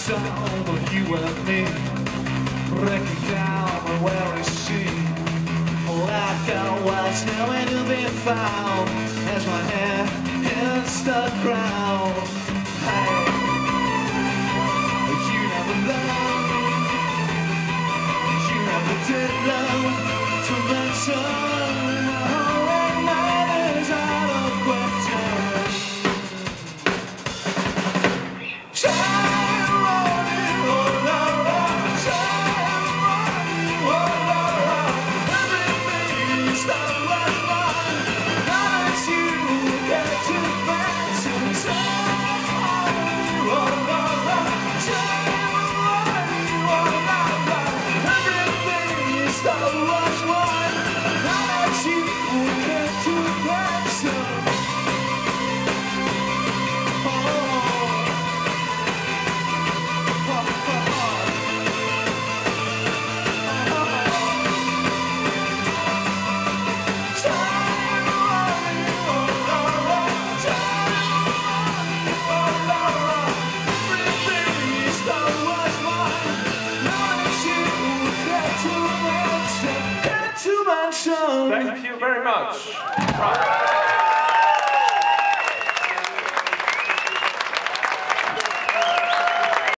sound of you and me, breaking down where I see, like I was nowhere to be found, as my head hits the ground. Hey, you never loved, you never did love, to mention how it matters out of question. Thank you very much. Right.